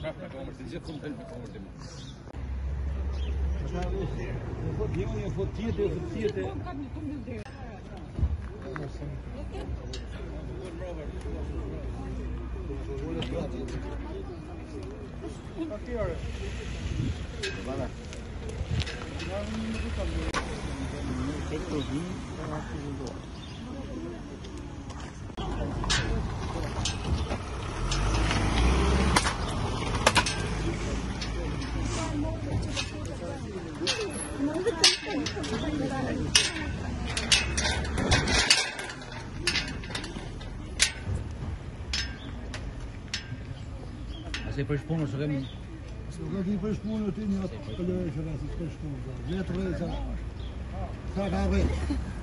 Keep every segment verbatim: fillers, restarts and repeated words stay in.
Se për shpunë së kemi. Se ka ti për shpunë ti një atë këllë që nga si për shpunë. Vetë rejë sa. Sa ka rejë.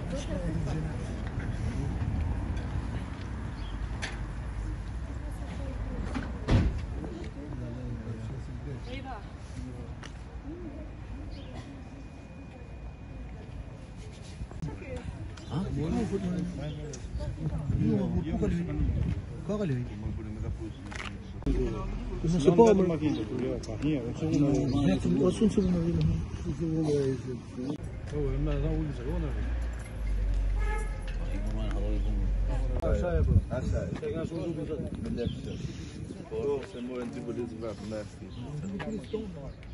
Ka lejë. Non si può ma chi tu io fa io non sono solo una vita oh ma da un secondo ma هذا يكون شايف هسه كان شو شو بدك بدك او سمو انت بدك تبقى في